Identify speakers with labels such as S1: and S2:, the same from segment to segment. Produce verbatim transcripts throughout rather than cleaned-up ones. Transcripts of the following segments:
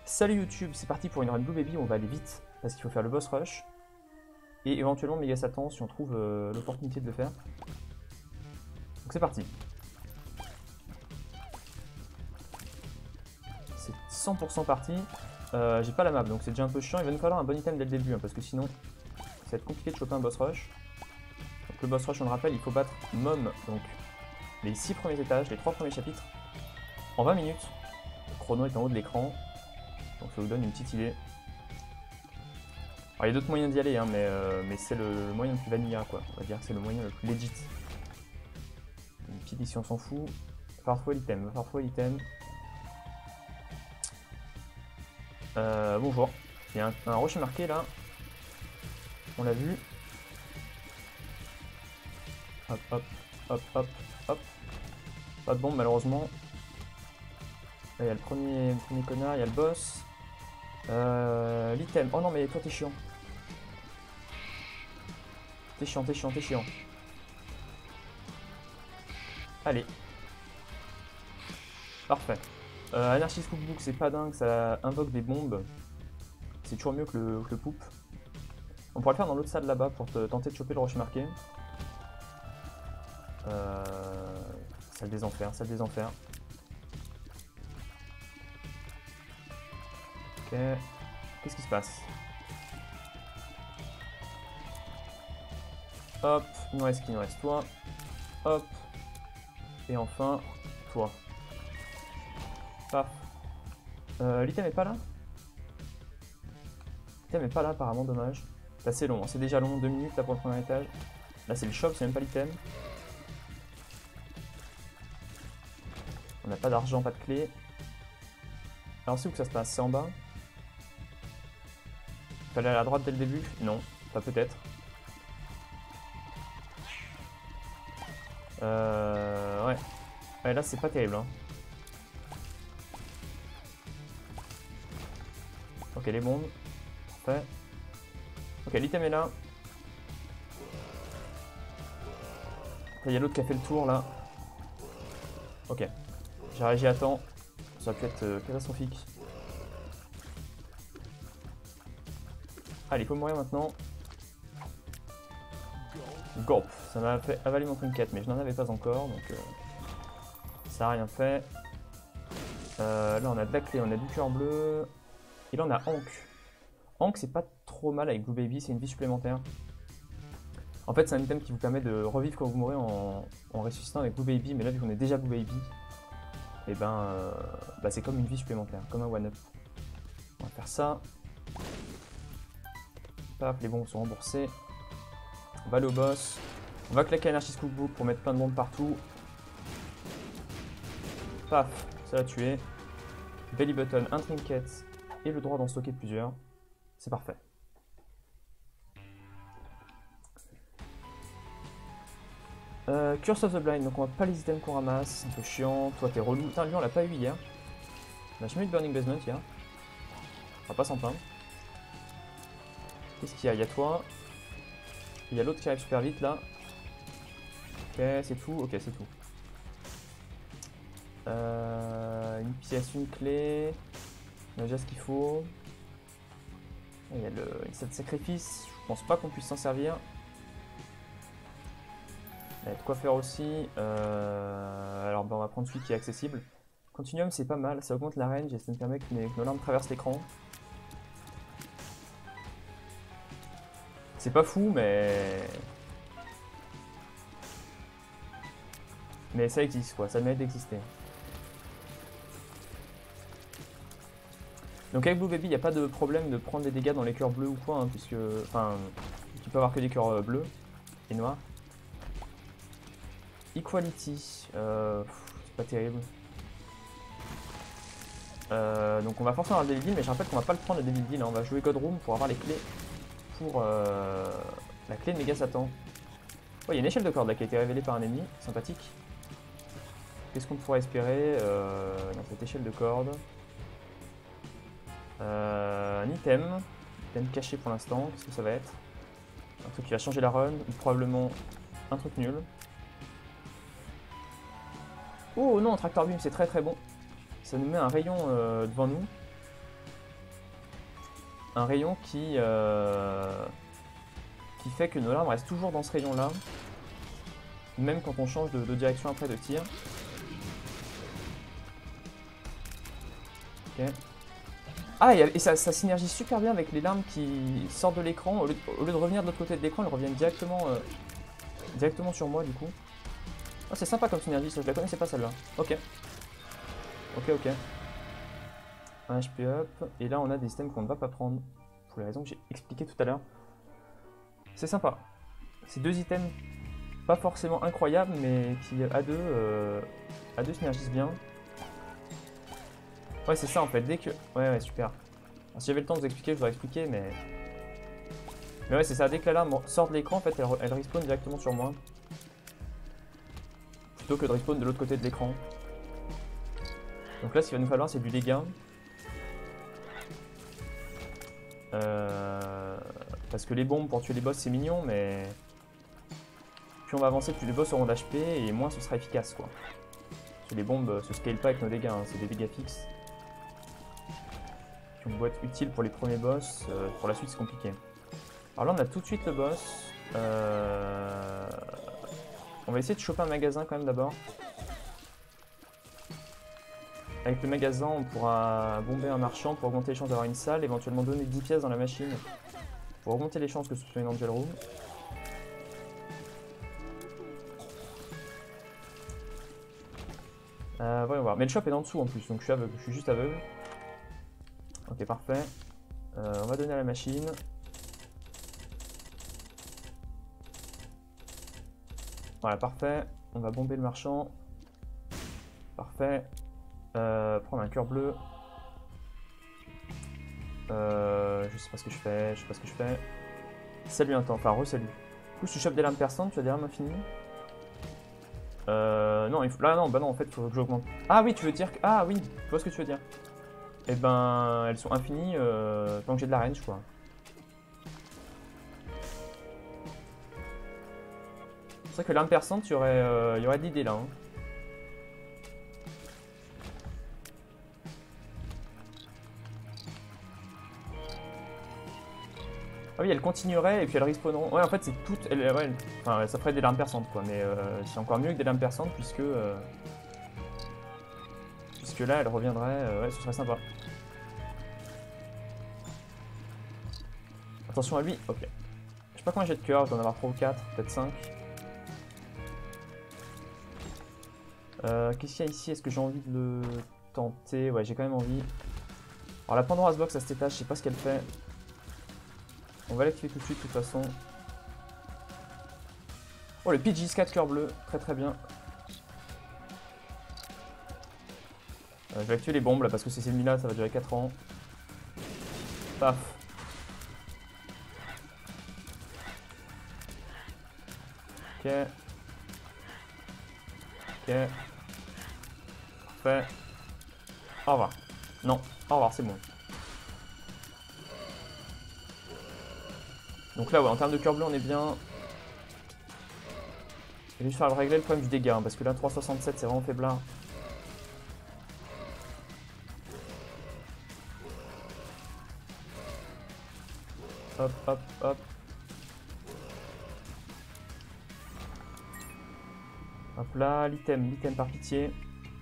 S1: Salut YouTube, c'est parti pour une run Blue Baby, on va aller vite parce qu'il faut faire le boss rush et éventuellement Méga Satan si on trouve euh, l'opportunité de le faire. Donc c'est parti. C'est cent pour cent parti. Euh, J'ai pas la map donc c'est déjà un peu chiant, il va nous falloir un bon item dès le début hein, parce que sinon ça va être compliqué de choper un boss rush. Donc le boss rush on le rappelle, il faut battre Mom, donc les six premiers étages, les trois premiers chapitres en vingt minutes. Le chrono est en haut de l'écran. Donc ça vous donne une petite idée. Alors, il y a d'autres moyens d'y aller, hein, mais, euh, mais c'est le, le moyen le plus vanilla, quoi. On va dire que c'est le moyen le plus legit. Une petite ici, on s'en fout. Farfouet l'item, va farfouet l'item. Euh, bonjour. Il y a un, un rocher marqué là. On l'a vu. Hop, hop, hop, hop, hop. Pas de bombe malheureusement. Là, il y a le premier, le premier connard, il y a le boss. Euh, l'item. Oh non mais toi t'es chiant. T'es chiant, t'es chiant, t'es chiant. Allez. Parfait. Euh, Anarchist Cookbook, c'est pas dingue, ça invoque des bombes. C'est toujours mieux que le, que le poop. On pourra le faire dans l'autre salle là-bas pour te, tenter de choper le rocher marqué. Euh, salle des enfers, salle des enfers. Ok. Qu'est-ce qui se passe? Hop, il nous reste qui? Il nous reste toi. Hop. Et enfin, toi. Paf. Euh, L'item est pas là? L'item est pas là apparemment, dommage. C'est assez long, hein. C'est déjà long, deux minutes là pour le premier étage. Là c'est le shop, c'est même pas l'item. On n'a pas d'argent, pas de clé. Alors c'est où que ça se passe? C'est en bas? Fallait aller à droite dès le début? Non, pas peut-être. Euh... Ouais. Ouais, là c'est pas terrible, hein. Ok, les bombes. Parfait. Ok, l'item est là. Il y a l'autre qui a fait le tour là. Ok. J'ai réagi à temps. Ça va pu être euh, catastrophique. Allez, il faut mourir maintenant. Gorp. Ça m'a fait avaler mon trinket, mais je n'en avais pas encore, donc euh, ça n'a rien fait. Euh, là, on a de la clé, on a du cœur bleu. Et là, on a Hank. Hank, c'est pas trop mal avec Blue Baby, c'est une vie supplémentaire. En fait, c'est un item qui vous permet de revivre quand vous mourrez en, en ressuscitant avec Blue Baby, mais là, vu qu'on est déjà Blue Baby, et ben, euh, bah, c'est comme une vie supplémentaire, comme un one-up. On va faire ça. Paf, les bombes sont remboursées. On va aller au boss. On va claquer Anarchist Cookbook pour mettre plein de bombes partout. Paf, ça l'a tué. Belly button, un trinket et le droit d'en stocker plusieurs. C'est parfait. Euh, Curse of the Blind, donc on va pas les items qu'on ramasse, un peu chiant. Toi t'es relou. Putain, lui on l'a pas eu hier. On a jamais eu de Burning Basement hier. On va pas s'en plaindre. Qu'est-ce qu'il y a? Il y a toi. Il y a l'autre qui arrive super vite là. Ok, c'est tout. Ok, c'est tout. Euh, une pièce, une clé. On a déjà ce qu'il faut. Il y a le set sacrifice. Je pense pas qu'on puisse s'en servir. Il y a de quoi faire aussi. Euh, alors ben, on va prendre celui qui est accessible. Continuum c'est pas mal, ça augmente la range et ça me permet que, mes, que nos larmes traversent l'écran. C'est pas fou mais... Mais ça existe quoi, ça mérite d'exister. Donc avec Blue Baby, il n'y a pas de problème de prendre des dégâts dans les cœurs bleus ou quoi, hein, puisque... Enfin, tu peux avoir que des cœurs bleus et noirs. Equality, euh, c'est pas terrible. Euh, donc on va forcément avoir le Devil Deal, mais je rappelle qu'on va pas le prendre le Devil Deal, hein. On va jouer God Room pour avoir les clés pour euh, la clé de Méga Satan. Oh, il y a une échelle de corde là qui a été révélée par un ennemi, sympathique. Qu'est-ce qu'on pourrait espérer euh, dans cette échelle de corde? euh, Un item, item caché pour l'instant, qu'est-ce que ça va être? Un truc qui va changer la run, ou probablement un truc nul. Oh non, Tractor Beam c'est très très bon. Ça nous met un rayon euh, devant nous. un rayon qui, euh, qui fait que nos larmes restent toujours dans ce rayon-là. Même quand on change de, de direction après de tir. Ok. Ah, et, et ça, ça synergie super bien avec les larmes qui sortent de l'écran. Au, au lieu de revenir de l'autre côté de l'écran, elles reviennent directement, euh, directement sur moi du coup. Oh, c'est sympa comme synergie, ça, je la connaissais pas celle-là. Ok. Ok, ok. Un H P up. Et là, on a des systèmes qu'on ne va pas prendre. Pour les raisons que j'ai expliquées tout à l'heure. C'est sympa. C'est deux items pas forcément incroyables, mais qui à deux, euh, à deux synergisent bien. Ouais, c'est ça en fait. Dès que. Ouais, ouais, super. Alors, si j'avais le temps de vous expliquer, je vous aurais expliqué, mais. Mais ouais, c'est ça. Dès que l'alarme sort de l'écran, en fait, elle, elle respawn directement sur moi. Plutôt que de respawn de l'autre côté de l'écran. Donc là, ce qu'il va nous falloir, c'est du dégât. Euh, parce que les bombes pour tuer les boss, c'est mignon, mais. Plus on va avancer, plus les boss auront d'H P et moins ce sera efficace, quoi. Parce que les bombes se scalent pas avec nos dégâts, hein, c'est des dégâts fixes. Qui vont être utiles pour les premiers boss, euh, pour la suite c'est compliqué. Alors là on a tout de suite le boss. Euh... On va essayer de choper un magasin quand même d'abord. Avec le magasin on pourra bomber un marchand pour augmenter les chances d'avoir une salle, éventuellement donner dix pièces dans la machine pour augmenter les chances que ce soit une Angel Room. Euh, voyons voir. Mais le shop est en dessous en plus, donc je suis aveugle, je suis juste aveugle. Ok, parfait. Euh, on va donner à la machine. Voilà, parfait. On va bomber le marchand. Parfait. Euh, prendre un cœur bleu. Euh, je sais pas ce que je fais, je sais pas ce que je fais. Salut un temps, enfin re-salut. Du coup, si tu chopes des lames perçantes, tu as des lames infinies. Euh, non, il faut... Là, non, bah non, en fait, il faut que j'augmente. Ah oui, tu veux dire que... Ah oui, je vois ce que tu veux dire. Et ben, elles sont infinies euh, tant que j'ai de la range, quoi. C'est vrai que l'arme perçante, il y aurait, euh, il y aurait de l'idée là. Hein. Ah oui, elle continuerait et puis elle respawneront. Ouais, en fait, c'est toutes. Elle, ouais, elle... Enfin, ça ferait des larmes perçantes, quoi. Mais euh, c'est encore mieux que des larmes perçantes puisque. Euh... Puisque là, elle reviendrait. Euh... Ouais, ce serait sympa. Attention à lui, ok. Je sais pas combien j'ai de cœur, je dois en avoir trois ou quatre, peut-être cinq. Euh, Qu'est-ce qu'il y a ici? Est-ce que j'ai envie de le tenter? Ouais, j'ai quand même envie. Alors la Pandora's Box à cet étage, je sais pas ce qu'elle fait. On va l'activer tout de suite de toute façon. Oh, le P G quatre cœur bleu, très très bien. Euh, je vais activer les bombes là parce que ces ennemis là ça va durer quatre ans. Paf. Ok. Ok. Parfait. Au revoir. Non, au revoir, c'est bon. Donc là, ouais, en termes de cœur bleu, on est bien. Je vais juste faire régler le problème du dégât, hein, parce que là, trois soixante-sept, c'est vraiment faiblard. Hop, hop, hop. Hop là, l'item, l'item par pitié.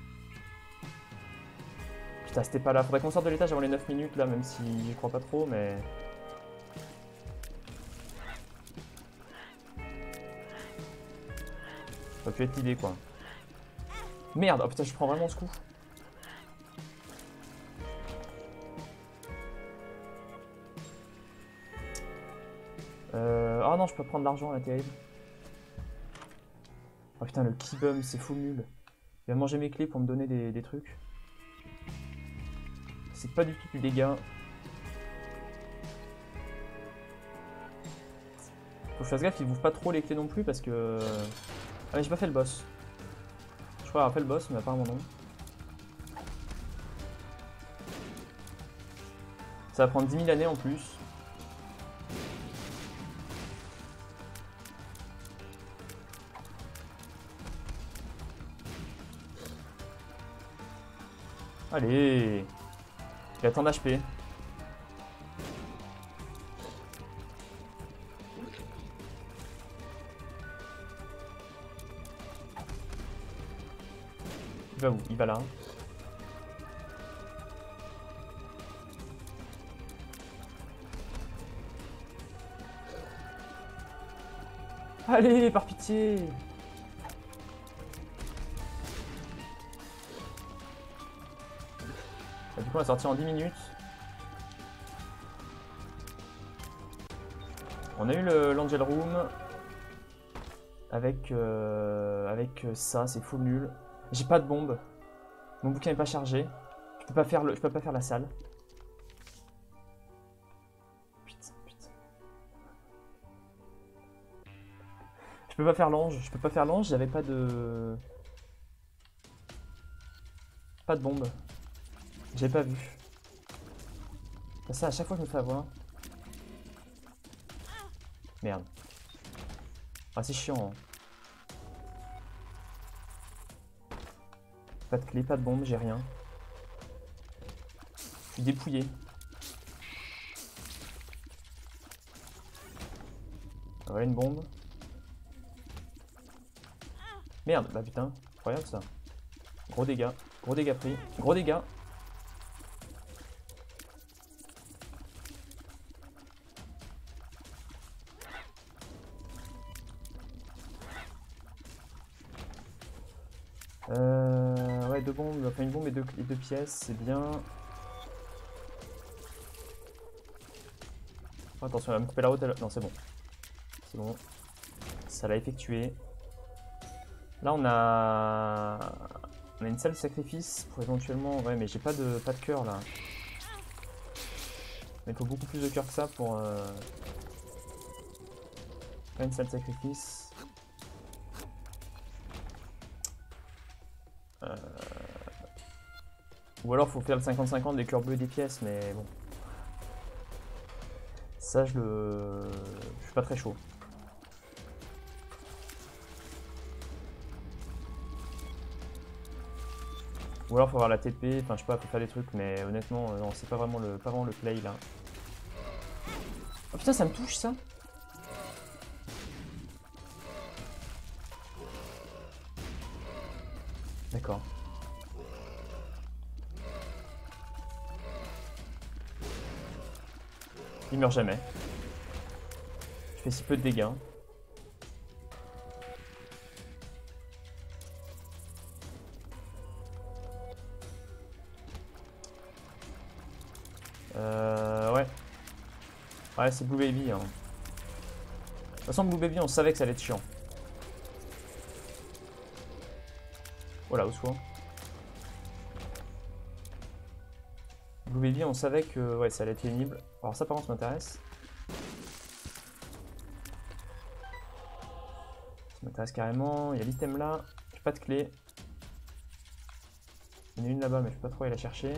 S1: Putain, c'était pas là. Faudrait qu'on sorte de l'étage avant les neuf minutes, là, même si j'y crois pas trop, mais... Ça aurait pu être l'idée, quoi. Merde, oh putain, je prends vraiment ce coup. Euh... Oh non, je peux prendre de l'argent, là, terrible. Oh putain, le Kibum, c'est full nul. Il va manger mes clés pour me donner des, des trucs. C'est pas du tout du dégât. Faut que je fasse gaffe, il bouffe pas trop les clés non plus parce que... Ah mais j'ai pas fait le boss. Je crois avoir fait le boss, mais apparemment non. Ça va prendre dix mille années en plus. Allez. Il a tant d'H P. Il va où? Il va là. Allez, par pitié! Du coup, on va sortir en dix minutes. On a eu l'Angel Room. Avec, euh, avec ça, c'est full nul. J'ai pas de bombe. Mon bouquin est pas chargé. Je peux pas faire, le, je peux pas faire la salle. Putain, putain. Je peux pas faire l'ange. Je peux pas faire l'ange. J'avais pas de... Pas de bombe. J'ai pas vu. Ça, à chaque fois que je me fais avoir. Merde. Ah, c'est chiant. Hein. Pas de clé, pas de bombe, j'ai rien. Je suis dépouillé. Voilà une bombe. Merde, bah putain, incroyable ça. Gros dégâts, gros dégâts pris, gros dégâts. Euh, ouais, deux bombes, enfin une bombe et deux, et deux pièces, c'est bien. Oh, attention, elle va me couper la route. Elle... Non, c'est bon. C'est bon. Ça l'a effectué. Là, on a... On a une salle de sacrifice pour éventuellement... Ouais, mais j'ai pas de, pas de cœur, là. Mais il faut beaucoup plus de cœur que ça pour... Euh... Pas une salle de sacrifice. Euh... Ou alors faut faire le cinquante cinquante des cœurs bleus et des pièces, mais bon. Ça, je le... Je suis pas très chaud. Ou alors faut avoir la T P, enfin je sais pas, faut faire des trucs, mais honnêtement, euh, non, c'est pas vraiment le pas vraiment le play là. Oh putain, ça me touche ça. D'accord. Il meurt jamais. Je fais si peu de dégâts. Euh, ouais. Ouais, c'est Blue Baby. Hein. De toute façon, Blue Baby, on savait que ça allait être chiant. Voilà, au soit. Blue Baby, on savait que ouais, ça allait être pénible. Alors ça, par contre, m'intéresse. Ça m'intéresse carrément. Il y a l'item là. J'ai pas de clé. Il y en a une là-bas, mais je peux pas trop aller la chercher.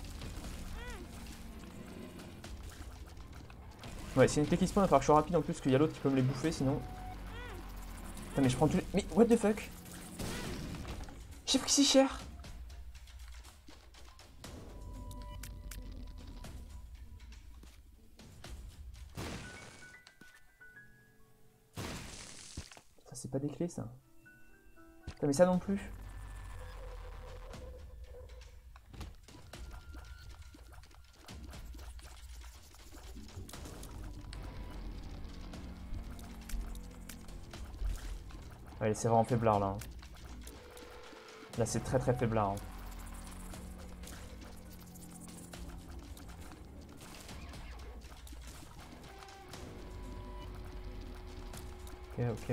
S1: Ouais, c'est une clé qui spawn, il va falloir que je sois rapide en plus, qu'il y a l'autre qui peut me les bouffer sinon. Putain, mais je prends tous les... Mais what the fuck? J'ai pris si cher. Ça, c'est pas des clés, ça. Putain, mais ça non plus. Allez, c'est vraiment faiblard là. Là, c'est très très faiblard. Ok, ok.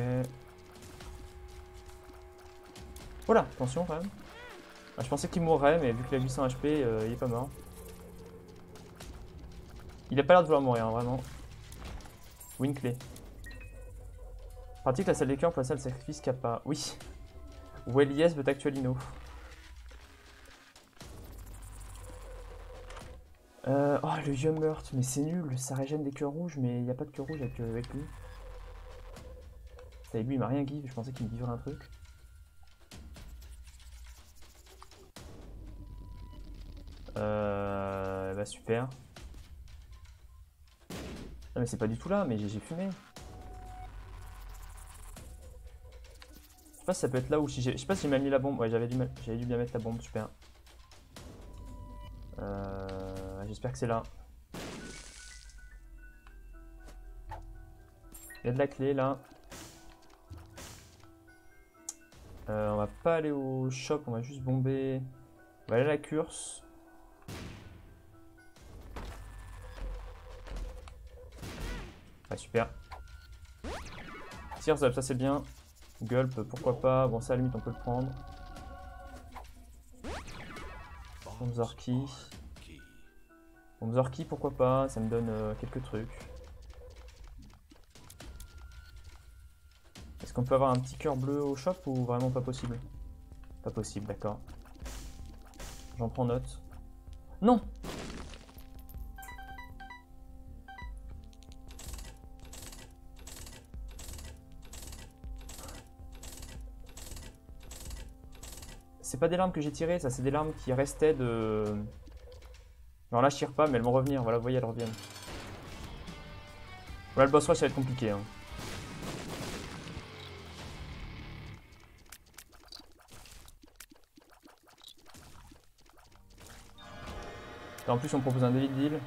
S1: Voilà, attention quand même. Ah, je pensais qu'il mourrait, mais vu qu'il a huit cents H P, euh, il est pas mort. Il a pas l'air de vouloir mourir, hein, vraiment. Win clé. Pratique la salle des cœurs pour la salle de sacrifice Kappa. Oui. Well yes, but actually no. Euh, oh, le Yummert, mais c'est nul. Ça régène des cœurs rouges, mais il n'y a pas de cœur rouge avec, euh, avec lui. Ça, lui, il m'a rien give. Je pensais qu'il me giverait un truc. Euh, bah super. Non mais c'est pas du tout là, mais j'ai fumé. pas si ça peut être là ou si j'ai... Je sais pas si j'ai mal mis la bombe. Ouais, j'avais dû, mal... dû bien mettre la bombe, super. Euh... J'espère que c'est là. Il y a de la clé là. Euh, on va pas aller au shop, on va juste bomber. On va aller à la curse. Ah super. Tears up, ça c'est bien. Gulp, pourquoi pas. Bon ça à la limite on peut le prendre. Bomb Zorky. Bomb Zorky pourquoi pas, ça me donne euh, quelques trucs. Est-ce qu'on peut avoir un petit cœur bleu au shop ou vraiment pas possible? Pas possible, d'accord. J'en prends note. Non! C'est pas des larmes que j'ai tirées, ça c'est des larmes qui restaient de... Alors là je tire pas mais elles vont revenir, voilà vous voyez elles reviennent. Voilà le boss rush ça va être compliqué. Hein. Et en plus on propose un daily deal.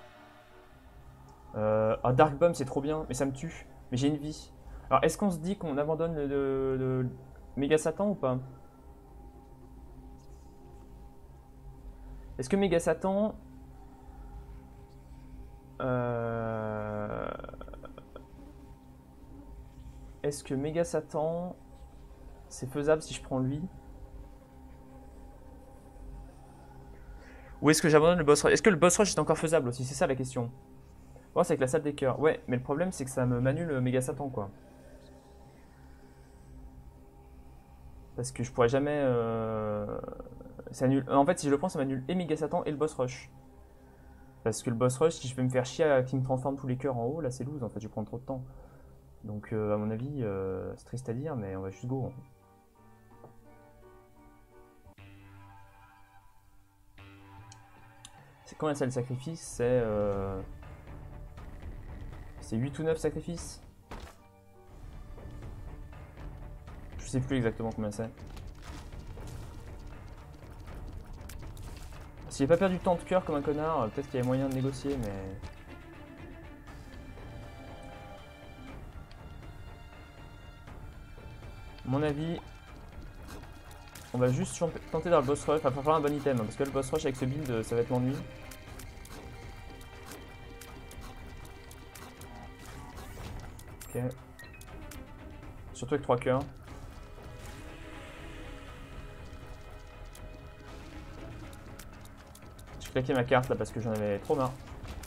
S1: Euh... Ah Dark Bomb c'est trop bien mais ça me tue. Mais j'ai une vie. Alors est-ce qu'on se dit qu'on abandonne le, le, le Méga Satan ou pas? Est-ce que Méga Satan... Euh... Est-ce que Méga Satan... C'est faisable si je prends lui? Ou est-ce que j'abandonne le boss rush? Est-ce que le boss rush est encore faisable aussi? C'est ça la question. Oh, c'est avec la salle des cœurs. Ouais, mais le problème c'est que ça me manule Méga Satan quoi. Parce que je pourrais jamais... Euh... Ça annule... En fait si je le prends ça m'annule et Méga Satan et le boss rush. Parce que le boss rush, si je vais me faire chier à qui me transforme tous les cœurs en haut, là c'est loose en fait, je vais prendre trop de temps. Donc euh, à mon avis, euh, c'est triste à dire, mais on va juste go. C'est combien ça le sacrifice? C'est euh... c'est huit ou neuf sacrifices? Je sais plus exactement combien c'est. Si j'ai pas perdu tant de cœur comme un connard, peut-être qu'il y a moyen de négocier, mais... À mon avis, on va juste tenter dans le boss rush. Il va falloir un bon item, hein, parce que le boss rush avec ce build, ça va être l'ennui. Ok. Surtout avec trois cœurs. J'ai claqué ma carte là parce que j'en avais trop marre.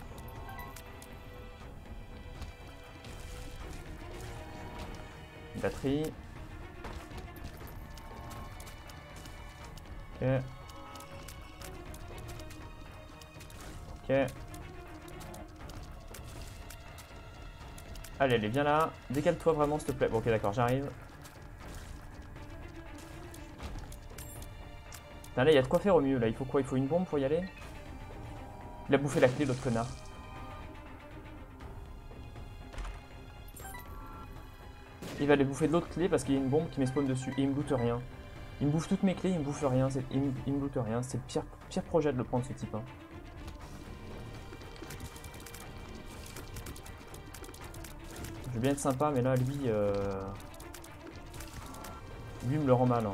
S1: Batterie. Ok. Ok. Allez, allez, viens là. Décale-toi vraiment, s'il te plaît. Bon, ok, d'accord, j'arrive. Putain, là, il y a de quoi faire au mieux. Là, il faut quoi? Il faut une bombe pour y aller? Il a bouffé la clé, l'autre connard. Il va aller bouffer de l'autre clé parce qu'il y a une bombe qui m'espawn dessus. Et il me loot rien. Il me bouffe toutes mes clés, il me bouffe rien. Il me, il me loot rien. C'est le pire, pire projet de le prendre, ce type. Hein. Je veux bien être sympa, mais là, lui... Euh... Lui me le rend mal. Hein.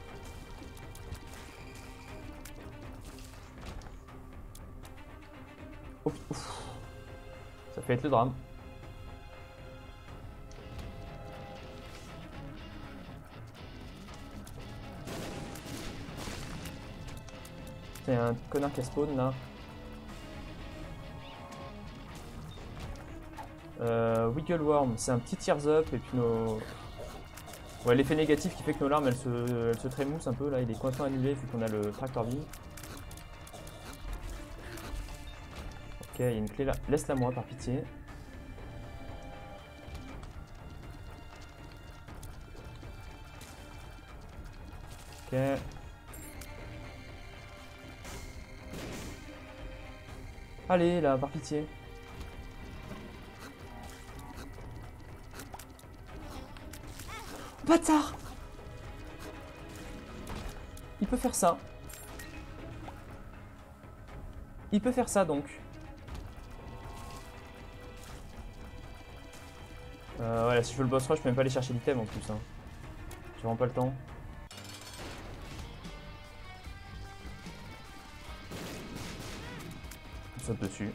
S1: Oh, ouf. Ça fait être le drame. C'est un connard qui a spawn là. Euh, Wiggle Worm, c'est un petit tears up et puis nos... Ouais, l'effet négatif qui fait que nos larmes elles se, elles se trémoussent un peu là, il est complètement annulé vu qu'on a le tractor beam. Ok, il y a une clé là, laisse-la moi par pitié. Ok. Allez là, par pitié. Bâtard! il peut faire ça. Il peut faire ça donc. Euh, voilà, si je veux le boss rush, je peux même pas aller chercher l'item en plus. Hein. J'ai vraiment pas le temps. Je saute dessus.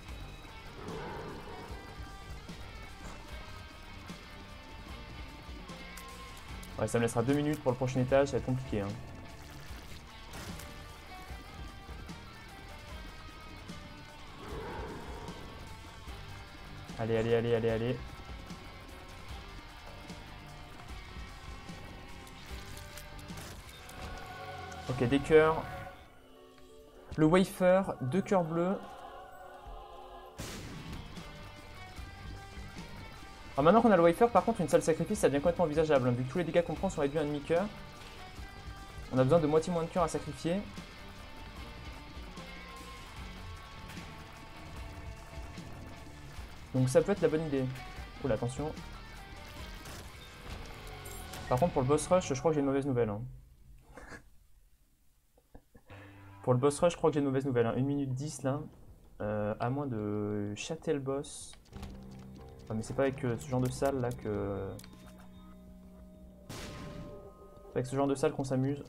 S1: Ouais, ça me laissera deux minutes pour le prochain étage, ça va être compliqué. Hein. Allez, allez, allez, allez, allez. Ok, des cœurs. Le wafer, deux cœurs bleus. Alors maintenant qu'on a le wafer, par contre, une salle sacrifice, ça devient complètement envisageable. Hein, vu que tous les dégâts qu'on prend sont réduits à un demi-cœur. On a besoin de moitié moins de cœur à sacrifier. Donc ça peut être la bonne idée. Oula, attention. Par contre, pour le boss rush, je crois que j'ai une mauvaise nouvelle. Hein. Pour le boss rush, je crois que j'ai une mauvaise nouvelle. Hein. une minute dix là. Euh, à moins de chatter le boss. Enfin, mais c'est pas avec euh, ce genre de salle là que... C'est avec ce genre de salle qu'on s'amuse.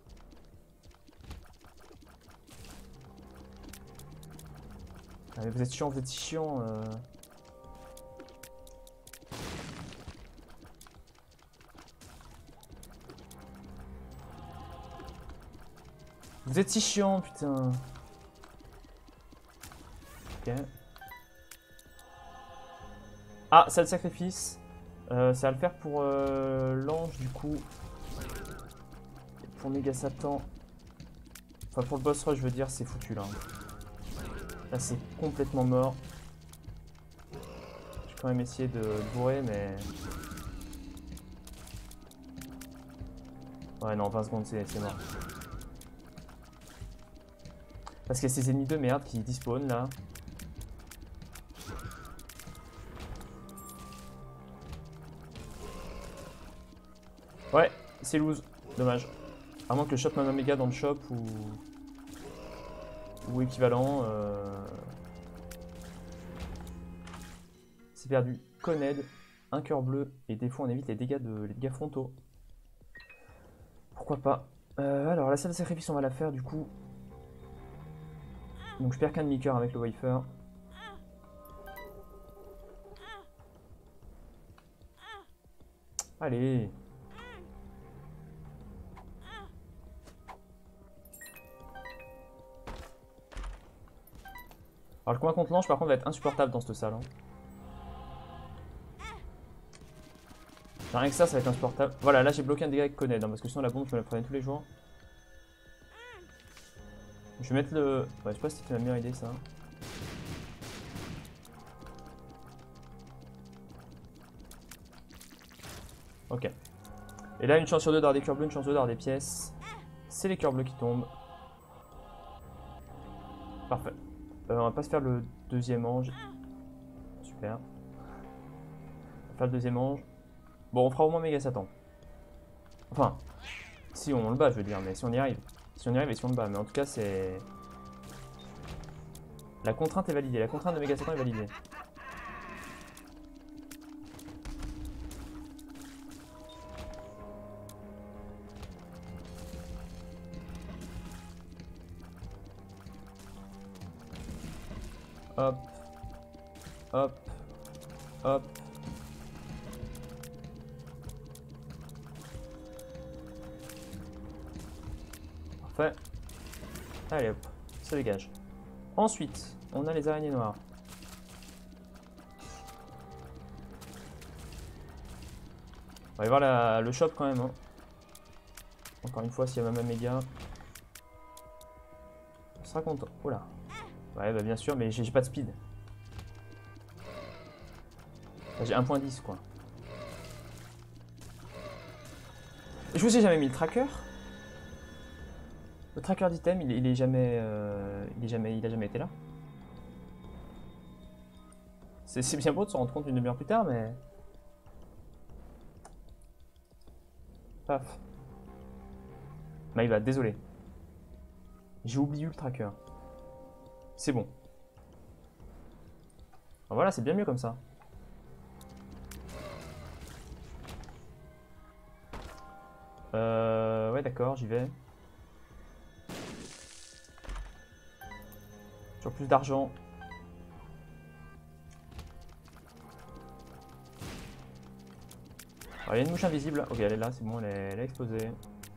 S1: Ah, mais vous êtes chiant, vous êtes si chiant. Euh... Vous êtes si chiant, putain. Ok. Ah, ça le sacrifice. Euh, ça va le faire pour euh, l'ange du coup. Et pour Méga Satan. Enfin pour le boss rush je veux dire c'est foutu là. Là c'est complètement mort. Je vais quand même essayer de bourrer mais... Ouais non vingt secondes c'est mort. Parce qu'il y a ces ennemis de merde qui despawnent là. Ouais, c'est lose. Dommage. À moins que je chope ma Omega dans le shop ou... ou équivalent. Euh... C'est perdu. Conned, un cœur bleu et des fois on évite les dégâts, de... les dégâts frontaux. Pourquoi pas. Euh, alors la salle de sacrifice on va la faire du coup. Donc je perds qu'un demi-cœur avec le wafer. Allez. Alors le combat contre l'ange par contre va être insupportable dans cette salle. Hein. Rien que ça, ça va être insupportable. Voilà, là j'ai bloqué un dégât avec Conned, hein, parce que sinon la bombe je me la prenais tous les jours. Je vais mettre le... Ouais, je sais pas si c'était la meilleure idée ça. Ok. Et là une chance sur deux d'avoir des cœurs bleus, une chance sur deux d'avoir des pièces. C'est les cœurs bleus qui tombent. Parfait. Euh, on va pas se faire le deuxième ange. Super. On va faire le deuxième ange. Bon, on fera au moins Méga Satan. Enfin, si on le bat, je veux dire, mais si on y arrive. Si on y arrive et si on le bat, mais en tout cas, c'est... La contrainte est validée, la contrainte de Méga Satan est validée. Hop. Hop. Hop. Parfait. Allez hop, ça dégage. Ensuite, on a les araignées noires. On va aller voir la, le shop quand même. Hein. Encore une fois, s'il y a même méga. On sera content. Oh là. Ouais, bah bien sûr, mais j'ai pas de speed. J'ai un point dix quoi. Je vous ai jamais mis le tracker. Le tracker d'item, il, il est jamais, euh, il est jamais, il a jamais été là. C'est bien beau de se rendre compte une demi-heure plus tard, mais... Paf. Maïva, désolé. J'ai oublié le tracker. C'est bon. Ah, voilà, c'est bien mieux comme ça. Euh, ouais, d'accord, j'y vais. Toujours plus d'argent. Il y a une mouche invisible. Ok, elle est là, c'est bon, elle est, elle est explosée.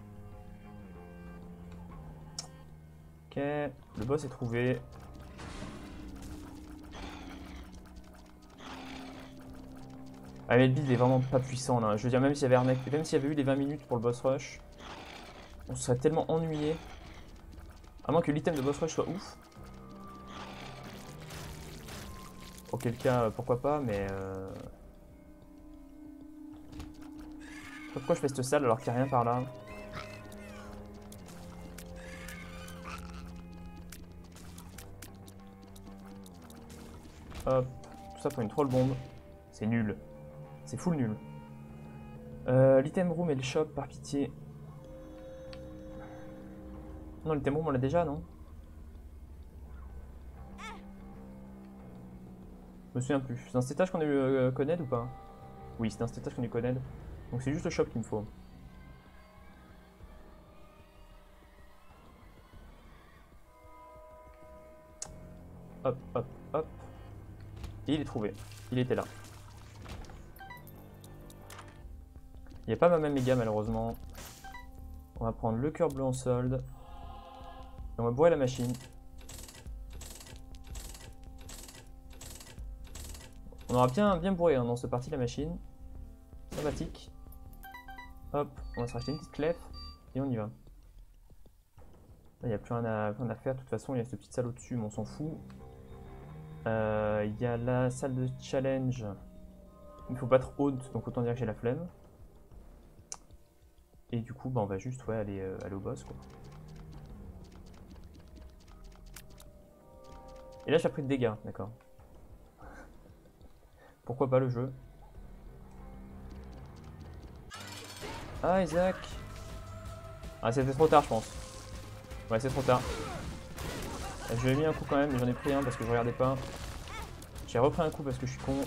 S1: Ok, le boss est trouvé. Ah mais le build est vraiment pas puissant là. Je veux dire, même s'il y avait un mec, même s'il y avait eu les vingt minutes pour le boss rush, on serait tellement ennuyé. À moins que l'item de boss rush soit ouf. Auquel cas, pourquoi pas, mais... Euh... Pourquoi je fais cette salle alors qu'il n'y a rien par là? Hop, tout ça pour une troll bombe. C'est nul. C'est full nul. Euh, l'item room et le shop, par pitié. Non, l'item room on l'a déjà, non? Je me souviens plus. C'est un stage qu'on a eu euh, Conned ou pas? Oui, c'est un stage qu'on a eu Conned. Donc c'est juste le shop qu'il me faut. Hop, hop, hop. Et il est trouvé. Il était là. Il n'y a pas ma même méga malheureusement. On va prendre le cœur bleu en solde. Et on va bourrer la machine. On aura bien, bien bourré hein, dans ce parti la machine. Sympathique. Hop, on va se racheter une petite clef. Et on y va. Là, il n'y a plus rien à, rien à faire. De toute façon, il y a cette petite salle au-dessus, mais on s'en fout. Euh, il y a la salle de challenge. Il ne faut pas être haute, donc autant dire que j'ai la flemme. Et du coup, bah, on va juste ouais, aller, euh, aller au boss. Quoi. Et là, j'ai pris de dégâts, d'accord. Pourquoi pas le jeu? Ah, Isaac. Ah, c'était trop tard, je pense. Ouais, c'est trop tard. Je lui ai mis un coup quand même, mais j'en ai pris un parce que je regardais pas. J'ai repris un coup parce que je suis con.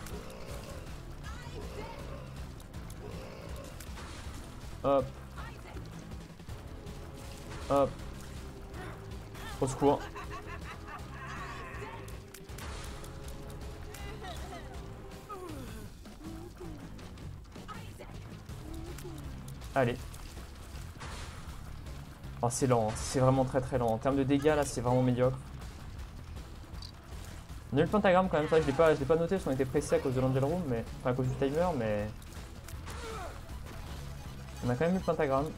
S1: Hop. Hop. Au secours. Allez. Oh, c'est lent, hein. C'est vraiment très très lent. En termes de dégâts, là, c'est vraiment médiocre. On a eu le pentagramme quand même, c'est vrai que je l'ai pas, je l'ai pas noté parce qu'on était pressé à cause de l'Angel Room, mais... Enfin, à cause du timer, mais... On a quand même eu le pentagramme.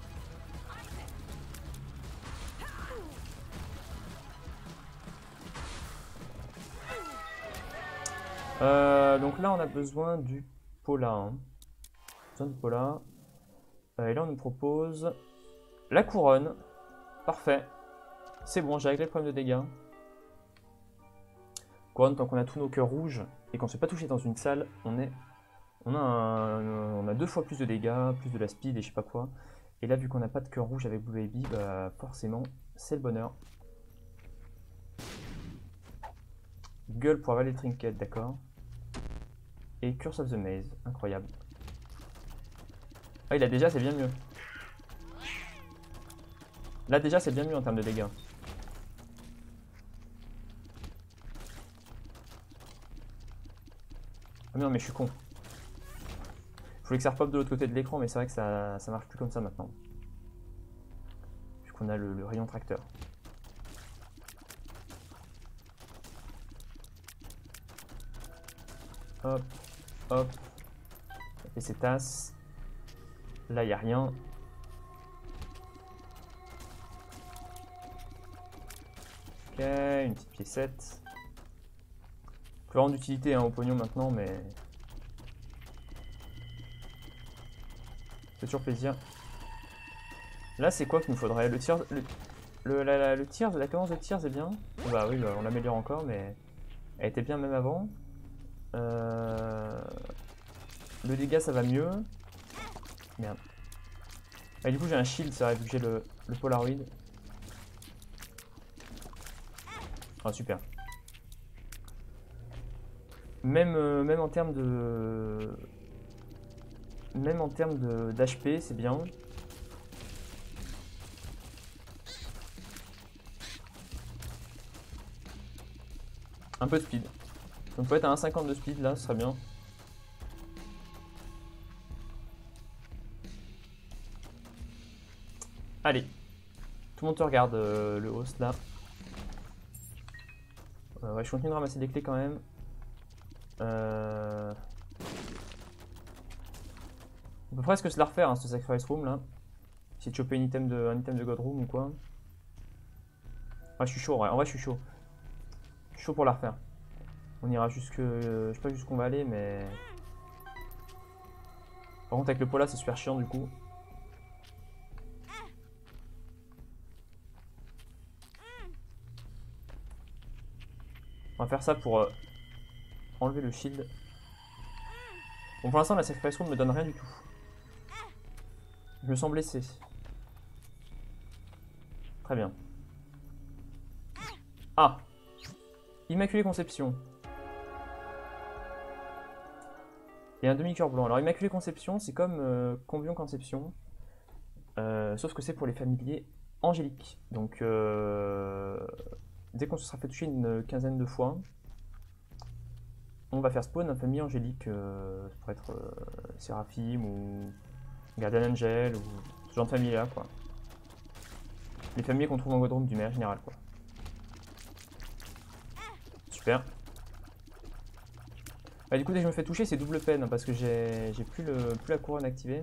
S1: Euh, donc là, on a besoin du Pola. Hein. Besoin du Pola. Euh, et là, on nous propose la couronne. Parfait. C'est bon, j'ai réglé le problème de dégâts. Couronne, tant qu'on a tous nos cœurs rouges et qu'on ne se fait pas toucher dans une salle, on est, on a, un, on a deux fois plus de dégâts, plus de la speed et je sais pas quoi. Et là, vu qu'on n'a pas de cœur rouge avec Blue Baby, bah forcément, c'est le bonheur. Gueule pour avaler le trinket, d'accord. Et Curse of the Maze, incroyable. Ah, il a déjà, c'est bien mieux. Là, déjà, c'est bien mieux en termes de dégâts. Ah mais non, mais je suis con. Je voulais que ça repop de l'autre côté de l'écran, mais c'est vrai que ça, ça marche plus comme ça maintenant. Vu qu'on a le, le rayon tracteur. Hop, hop. Ça fait ses tasses. Là, il n'y a rien. Ok, une petite piécette. Plus rendre d'utilité hein, au pognon maintenant, mais... C'est toujours plaisir. Là, c'est quoi qu'il nous faudrait? Le tir, le, le, la, la, le tir, la cadence de tir, c'est bien. Bah oui, bah, on l'améliore encore, mais elle était bien même avant. Euh... Le dégât, ça va mieux. Merde. Ah, du coup j'ai un shield, c'est vrai, vu que j'ai le, le Polaroid. Ah super. Même, euh, même en termes de... Même en termes d'H P, c'est bien. Un peu de speed. On peut être à un cinquante de speed là, ce serait bien. Allez. Tout le monde te regarde, euh, le host là. Euh, ouais, je continue de ramasser des clés quand même. Euh... On peut presque se la refaire, hein, ce Sacrifice Room là. Essayer de choper une item de, un item de God Room ou quoi. Ouais, je suis chaud, ouais. En vrai, je suis chaud. Je suis chaud pour la refaire. On ira jusque. Euh, je sais pas jusqu'où on va aller, mais. Par contre, avec le Pola, c'est super chiant du coup. On va faire ça pour euh, enlever le shield. Bon, pour l'instant, la Sacrifice Room me donne rien du tout. Je me sens blessé. Très bien. Ah! Immaculée Conception. Et un demi-cœur blanc. Alors, Immaculée Conception, c'est comme euh, Combion Conception. Euh, sauf que c'est pour les familiers angéliques. Donc, euh, dès qu'on se sera fait toucher une quinzaine de fois, on va faire spawn un famille angélique. Euh, ça pourrait être euh, Séraphim ou Guardian Angel ou ce genre de famille là, quoi. Les familles qu'on trouve en God Room du manière générale, quoi. Super. Bah, du coup, dès que je me fais toucher, c'est double peine, hein, parce que j'ai plus, plus la couronne activée.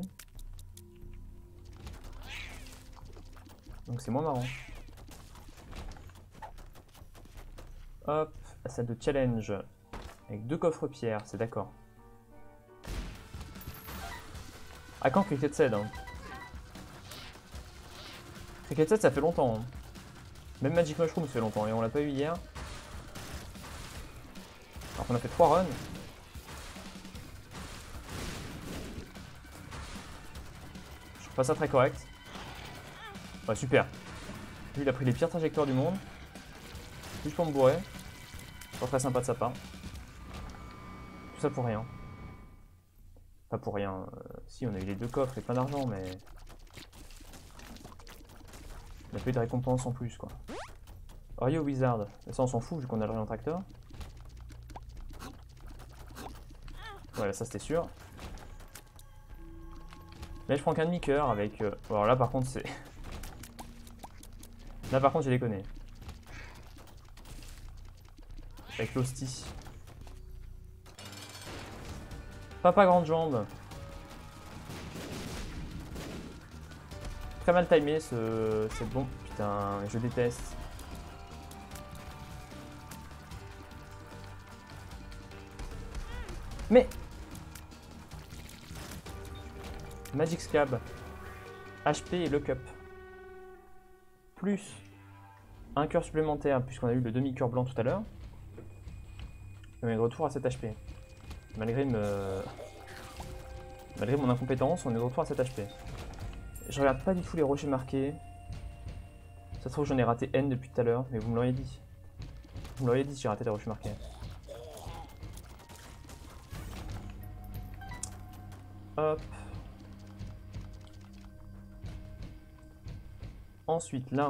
S1: Donc c'est moins marrant. Hop, la salle de challenge. Avec deux coffres pierres, c'est d'accord. Ah, quand Cricket Seed, hein. Cricket Seed, ça fait longtemps. Hein. Même Magic Mushroom, ça fait longtemps, et on l'a pas eu hier. Alors qu'on a fait trois runs. Je trouve pas ça très correct. Ouais, super. Lui, il a pris les pires trajectoires du monde. Juste pour me bourrer. Pas très sympa de sa part. Tout ça pour rien. Pas pour rien. Euh, si, on a eu les deux coffres et plein d'argent, mais... On a pas eu de récompense en plus, quoi. Rio Wizard. Mais ça, on s'en fout, vu qu'on a le rayon tracteur. Voilà, ça, c'était sûr. Là, je prends qu'un demi-cœur avec... Euh... Alors là, par contre, c'est... Là, par contre, j'ai déconné. Avec l'hostie. Papa grande jambe. Très mal timé ce... C'est bon. Putain, je déteste. Mais... Magic Scab. H P et le cup. Plus un cœur supplémentaire, puisqu'on a eu le demi-cœur blanc tout à l'heure. On est de retour à sept H P. Malgré, me... Malgré mon incompétence, on est de retour à sept H P. Je regarde pas du tout les rochers marqués. Ça se trouve, j'en ai raté N depuis tout à l'heure, mais vous me l'auriez dit. Vous me l'auriez dit si j'ai raté les rochers marqués. Hop. Ensuite, là.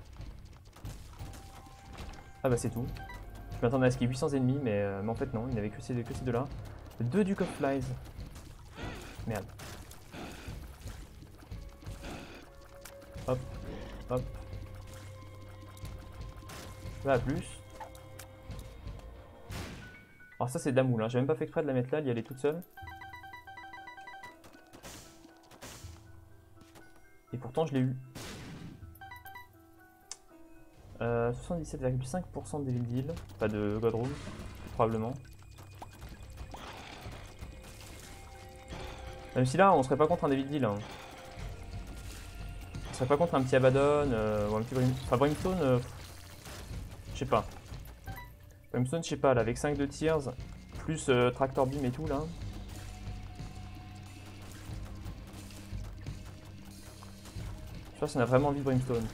S1: Ah bah c'est tout. Je m'attendais à ce qu'il y ait huit cents ennemis, mais, euh, mais en fait non, il n'y avait que ces, que ces deux-là. Deux Duke of Flies. Merde. Hop, hop. Là, plus. Alors ça c'est de la moule, hein. J'ai même pas fait exprès de la mettre là, elle y allait toute seule. Et pourtant je l'ai eu. Euh, soixante-dix-sept virgule cinq pour cent de Devil Deal, pas de God Room, probablement. Même si là on serait pas contre un Devil Deal. Hein. On serait pas contre un petit Abaddon euh, ou un petit Brim... Enfin Brimstone, euh, je sais pas. Brimstone, je sais pas, là avec cinq de Tears, plus euh, Tractor Beam et tout là. pas si on a vraiment envie de Brimstone.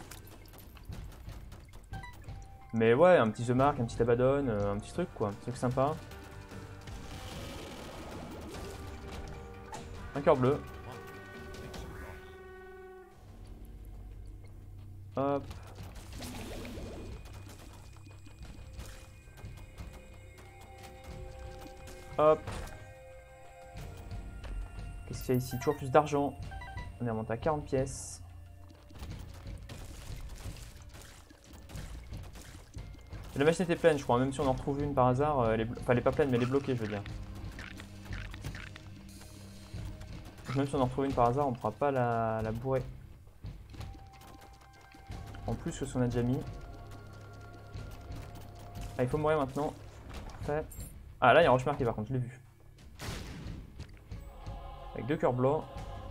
S1: Mais ouais, un petit The Mark, un petit Abaddon, euh, un petit truc quoi, un truc sympa. Un cœur bleu. Hop. Hop. Qu'est-ce qu'il y a ici? Toujours plus d'argent. On est remonté à quarante pièces. La machine était pleine, je crois. Même si on en retrouve une par hasard, elle est, enfin, elle est pas pleine, mais elle est bloquée, je veux dire. Même si on en retrouve une par hasard, on pourra pas la, la bourrer. En plus que ce qu'on a déjà mis. Ah, il faut mourir maintenant. Parfait. Ah, là, il y a un roche marqué par contre, je l'ai vu. Avec deux cœurs blancs.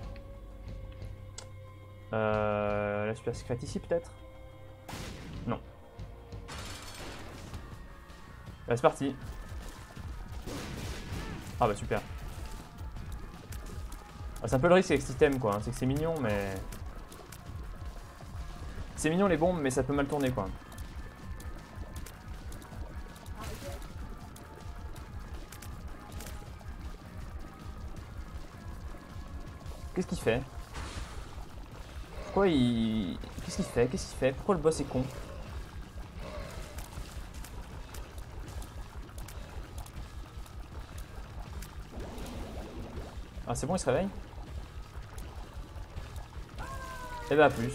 S1: Euh, la super secrète ici, peut-être? Non. Bah, c'est parti. Ah, bah, super. Ah, c'est un peu le risque avec ce système, quoi. C'est que c'est mignon, mais. C'est mignon les bombes, mais ça peut mal tourner quoi. Qu'est-ce qu'il fait? Pourquoi il... Qu'est-ce qu'il fait? Qu'est-ce qu'il fait? Pourquoi le boss est con? Ah c'est bon, il se réveille? Et bah à plus.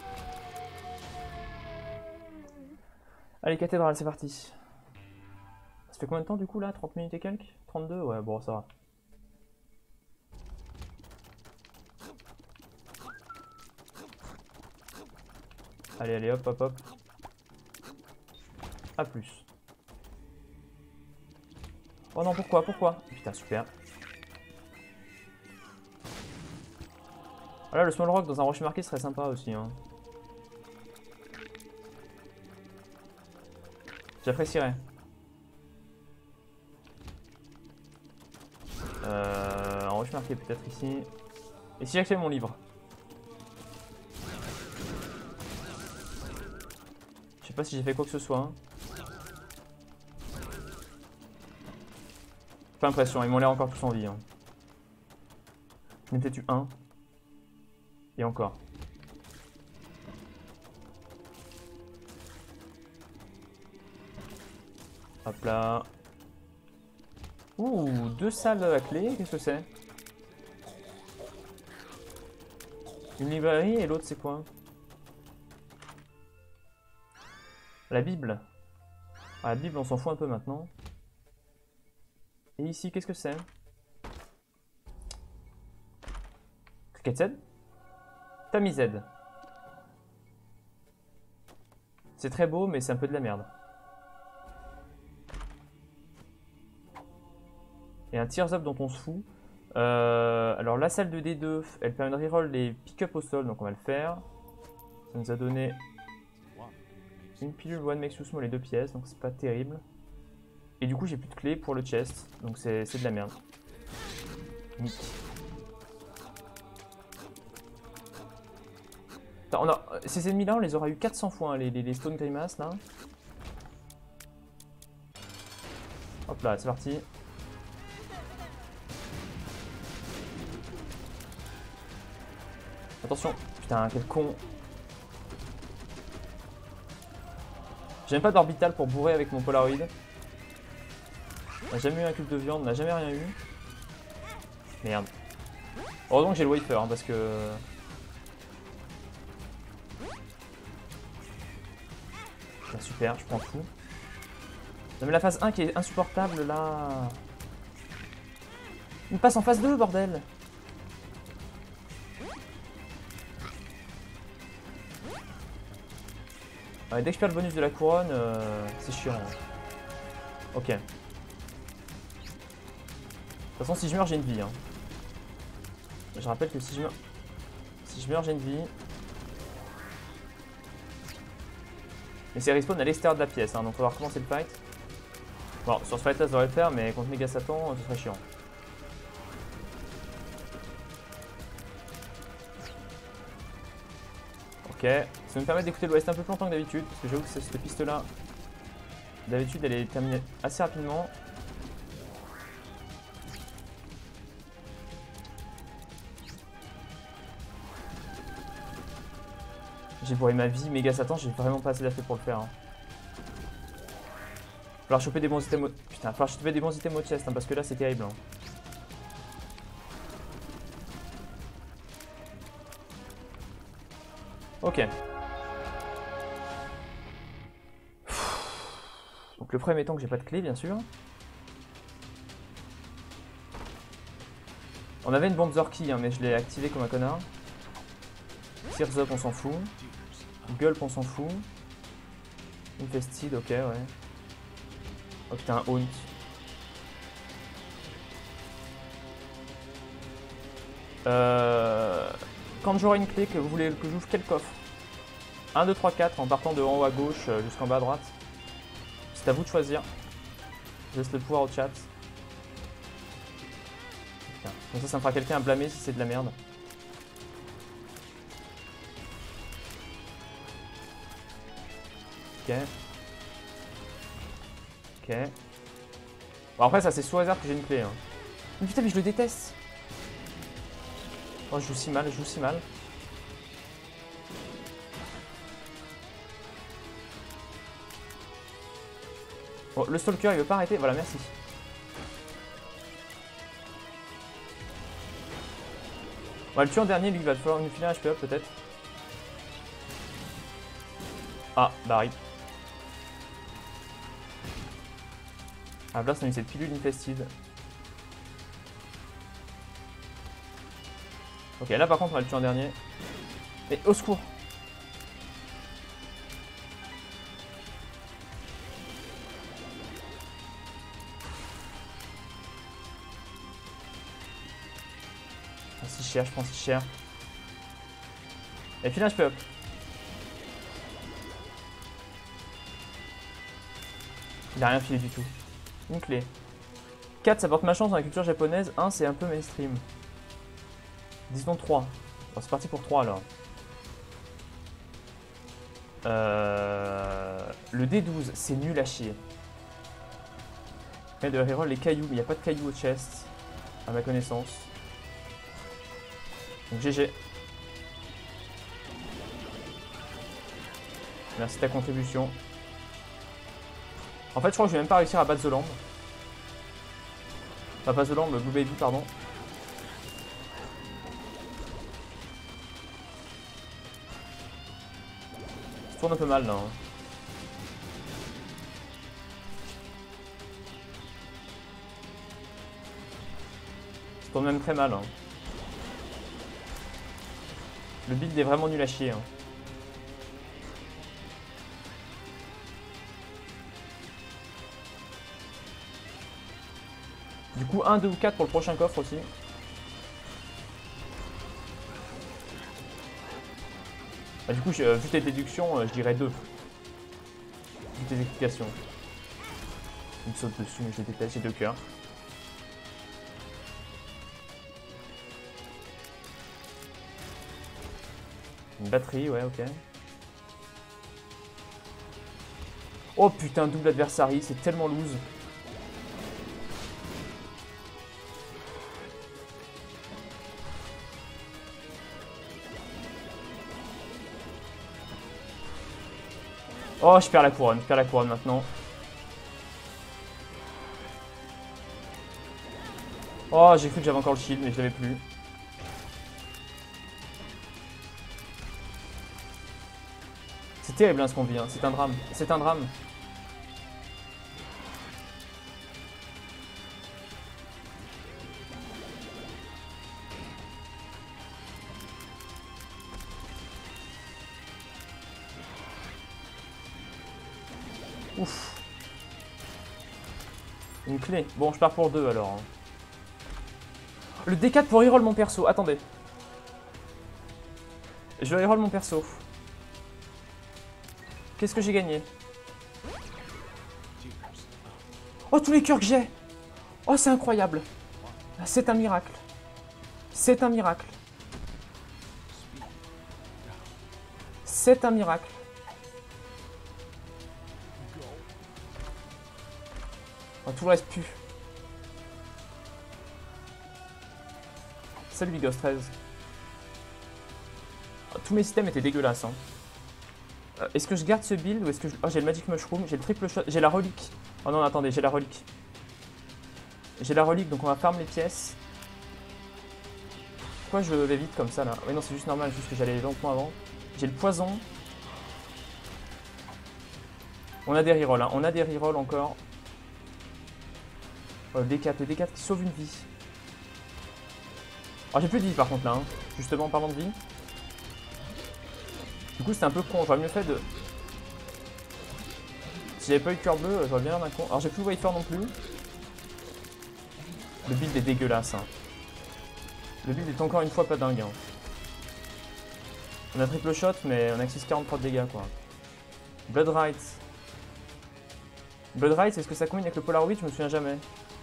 S1: Allez, cathédrale, c'est parti. Ça fait combien de temps du coup là? trente minutes et quelques? trente-deux? Ouais, bon, ça va. Allez, allez, hop, hop, hop. A plus. Oh non, pourquoi? Pourquoi? Putain, super. Voilà, le small rock dans un rocher marqué serait sympa aussi. Hein. J'apprécierais. Euh, un rocher marqué peut-être ici. Et si j'active mon livre? Je sais pas si j'ai fait quoi que ce soit. Hein. Pas l'impression, ils m'ont l'air encore tous en vie. Hein. J'en ai peut-être eu un. Et encore. Hop là. Ouh, deux salles à clé, qu'est-ce que c'est? Une librairie et l'autre c'est quoi? La Bible. Ah, la Bible on s'en fout un peu maintenant. Et ici qu'est-ce que c'est? Cricket Z? Tamized. C'est très beau mais c'est un peu de la merde. Et un Tears Up dont on se fout. Euh, alors la salle de D deux, elle permet de reroll les pick-up au sol, donc on va le faire. Ça nous a donné une pilule One Makes You Small et deux pièces, donc c'est pas terrible. Et du coup j'ai plus de clé pour le chest, donc c'est de la merde. Nick. Attends, on a, ces ennemis là on les aura eu quatre cents fois, hein, les, les, les Stone Grimace là. Hop là, c'est parti. Attention, putain, quel con. J'ai même pas d'orbital pour bourrer avec mon Polaroid. On n'a jamais eu un cube de viande, on n'a jamais rien eu. Merde. Heureusement que j'ai le wafer, hein, parce que... Ah, super, je prends tout. Non mais la phase un qui est insupportable là. Il passe en phase deux, bordel. Ouais, dès que je perds le bonus de la couronne, euh, c'est chiant. Ok. De toute façon, si je meurs, j'ai une vie. Hein. Je rappelle que si je meurs, si je meurs, j'ai une vie. Mais c'est respawn à l'extérieur de la pièce, hein, donc on va recommencer le fight. Bon, sur ce fight là, ça devrait le faire, mais contre Méga Satan, ce serait chiant. Ok, ça va me permettre d'écouter l'Ouest un peu plus longtemps que d'habitude, parce que j'avoue que cette piste-là, d'habitude, elle est terminée assez rapidement. J'ai bourré ma vie, méga Satan, j'ai vraiment pas assez d'affaires pour le faire. Hein. Falloir choper des bons items au... Putain, falloir choper des bons items au chest, hein, parce que là c'est terrible. Hein. Ok. Donc le premier étant que j'ai pas de clé, bien sûr. On avait une bombe Zorky, hein, mais je l'ai activée comme un connard. Tears Up, on s'en fout. Gulp, on s'en fout. Infested, ok, ouais. Oh putain, un Haunt. Euh... Quand j'aurai une clé, que vous voulez que j'ouvre quel coffre? un, deux, trois, quatre, en partant de en haut à gauche jusqu'en bas à droite. C'est à vous de choisir. Je laisse le pouvoir au chat. Putain. Donc ça, ça me fera quelqu'un à blâmer si c'est de la merde. Ok. Ok. Bon, après, ça c'est sous hasard que j'ai une clé. Hein. Mais putain, mais je le déteste. Oh, je joue si mal, je joue si mal. Bon, le stalker il veut pas arrêter, voilà, merci. On va le tuer en dernier, lui il va falloir nous filer un H P up peut-être. Ah, bah rip. Ah, Blast on a eu cette pilule infested. Ok, là par contre on va le tuer en dernier. Et au secours! Je prends si cher, je prends si cher. Et puis là je peux up. Il a rien filé du tout. Une clé. quatre ça porte ma chance dans la culture japonaise. un c'est un peu mainstream. Disons trois. Bon, c'est parti pour trois alors. Euh... Le D douze, c'est nul à chier. Et de reroll les cailloux, mais il n'y a pas de cailloux au chest, à ma connaissance. Donc G G. Merci de ta contribution. En fait, je crois que je vais même pas réussir à battre The Lamb. Enfin, pas The Lamb, Blue Baby, pardon. Ça tourne un peu mal là. Hein. Ça tourne même très mal. Hein. Le build est vraiment nul à chier. Hein. Du coup, un, deux ou quatre pour le prochain coffre aussi. Bah, du coup, je, vu tes déductions, je dirais deux. Vu tes explications. Il me saute dessus, mais je le déteste, j'ai deux cœurs. Une batterie, ouais, ok. Oh putain, double adversary, c'est tellement loose. Oh, je perds la couronne, je perds la couronne maintenant. Oh, j'ai cru que j'avais encore le shield, mais je l'avais plus. C'est terrible hein, ce qu'on vit, hein. C'est un drame, c'est un drame. Ouf. Une clé. Bon, je pars pour deux alors. Hein. Le D quatre pour reroll mon perso. Attendez. Je reroll mon perso. Qu'est-ce que j'ai gagné? Oh, tous les cœurs que j'ai! Oh, c'est incroyable! C'est un miracle. C'est un miracle. C'est un miracle. Oh, tout le reste pue. Salut Bigos treize. Oh, tous mes systèmes étaient dégueulasses. Hein. Euh, est-ce que je garde ce build ou est-ce que je... Oh, j'ai le Magic Mushroom, j'ai le triple shot, j'ai la relique. Oh non, attendez, j'ai la relique. J'ai la relique, donc on va farm les pièces. Pourquoi je vais vite comme ça là? Oui non, c'est juste normal, juste que j'allais lentement avant. J'ai le poison. On a des rerolls, hein. On a des rerolls encore. Oh, le D quatre, le D quatre qui sauve une vie. Oh, j'ai plus de vie par contre là, hein. Justement en parlant de vie. Du coup, c'était un peu con, j'aurais mieux fait de... Si j'avais pas eu de cœur bleu, j'aurais bien l'air d'un con. Alors, j'ai plus Wafer non plus. Le build est dégueulasse. Hein. Le build est encore une fois pas dingue. Hein. On a triple shot, mais on a que six virgule quarante-trois de dégâts quoi. Bloodright. Bloodright, est-ce que ça combine avec le Polaroid? Je me souviens jamais.